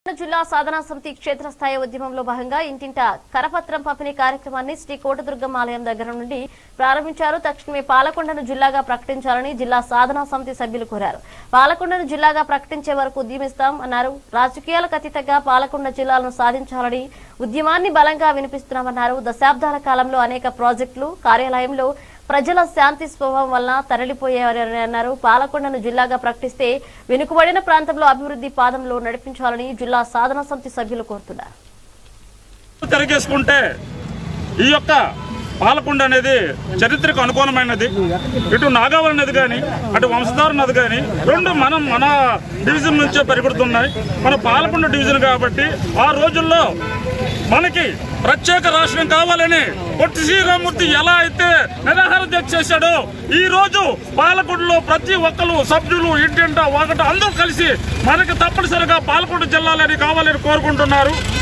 జిల్లా సాధనా సమితి క్షేత్రస్థాయి ఉద్యమంలో భాగంగా ఇంటింట కరపత్రం పంపిణీ కార్యక్రమాన్ని శ్రీ కోటదుర్గమ్మ ఆలయం దగ్గర నుండి ప్రారంభించారు. తక్షణమే పాలకొండను జిల్లాగా ప్రకటించాలని జిల్లా సాధనా సమితి సభ్యులు కోరారు. పాలకొండను జిల్లాగా ప్రకటించే వరకు ఉద్యమిస్తాం అన్నారు. రాజకీయాలకు అతీతంగా పాలకొండ జిల్లాలను సాధించాలని ఉద్యమాన్ని బలంగా వినిపిస్తున్నామన్నారు. దశాబ్దాల కాలంలో అనేక ప్రాజెక్టులు కార్యాలయంలో ప్రజల శాంతి స్వభావం వలన తరలిపోయారని అన్నారు. పాలకొండను జిల్లాగా ప్రకటిస్తే వెనుకబడిన ప్రాంతంలో అభివృద్ధి పాదంలో నడిపించాలని జిల్లా సాధన సమితి సభ్యులు కోరుతున్నారు. తిరిగేసుకుంటే ఈ యొక్క పాలకొండ అనేది చరిత్రకు అనుకూలమైనది. ఇటు నాగావళి నది కానీ అటు వంశధార నది కానీ రెండు మన డివిజన్ నుంచే పరిగెడుతున్నాయి. మన పాలకొండ డివిజన్ కాబట్టి ఆ రోజుల్లో మనకి ప్రత్యేక రాష్ట్రం కావాలని పొట్టి శ్రీరామూర్తి ఎలా అయితే నిరాహార దీక్ష చేశాడో ఈ రోజు పాలకొండలో ప్రతి ఒక్కరు సభ్యులు ఇంటింట ఒకటి అందరూ కలిసి మనకి తప్పనిసరిగా పాలకొండ జిల్లాలని కావాలని కోరుకుంటున్నారు.